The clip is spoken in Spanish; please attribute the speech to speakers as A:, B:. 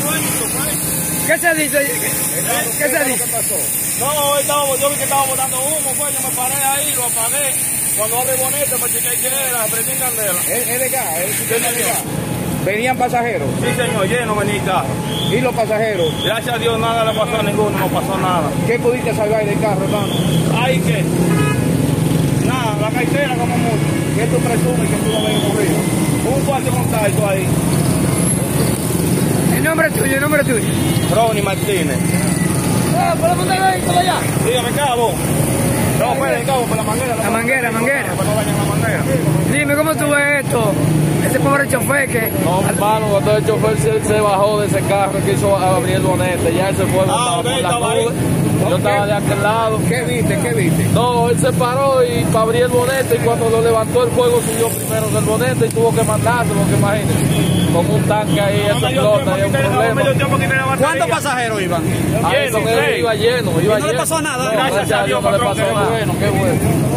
A: ¿Qué se dice? ¿Qué se dice?
B: ¿Qué pasó?
C: No, yo vi que estaba botando humo, pues yo me paré ahí, lo apagué. Cuando abre el bonete, pues chequeé qué era, prendí en candela.
B: ¿Es de gas?
C: Sí, señor.
B: ¿Venían pasajeros?
C: Sí, señor, lleno venía el carro.
B: ¿Y los pasajeros?
C: Gracias a Dios nada le pasó a ninguno, no pasó nada.
B: ¿Qué pudiste salvar del carro, hermano?
C: ¿Ay qué? Nada, la cartera como mucho.
B: ¿Qué tú presumes que tú no habías ocurrido?
C: Un cuarto de contacto ahí.
A: El nombre tuyo.
C: Ronnie Martínez.
A: ¿Puedo montarlo ahí, por allá?
C: Dígame, cabo. No, pues, cabo, por la manguera.
A: La manguera.
C: Para no dañar la manguera.
A: Dime, ¿cómo tú ves esto? Ese pobre chofer que...
D: No, hermano, cuando el chofer se bajó de ese carro, quiso abrir el bonete, ya él se fue
C: Ah,
D: por la
C: estaba ahí.
D: nube. Yo estaba de aquel lado.
B: ¿Qué viste?
D: No, él se paró y para abrir el bonete, y cuando lo levantó el fuego subió primero del bonete y tuvo que mandarse, porque imagínense, con un tanque ahí, eso explota, y es un problema.
E: ¿Cuántos pasajeros iban?
D: Ahí con él iba lleno.
E: ¿Y no le pasó nada?
D: No, gracias a Dios no le pasó nada.
E: Qué bueno.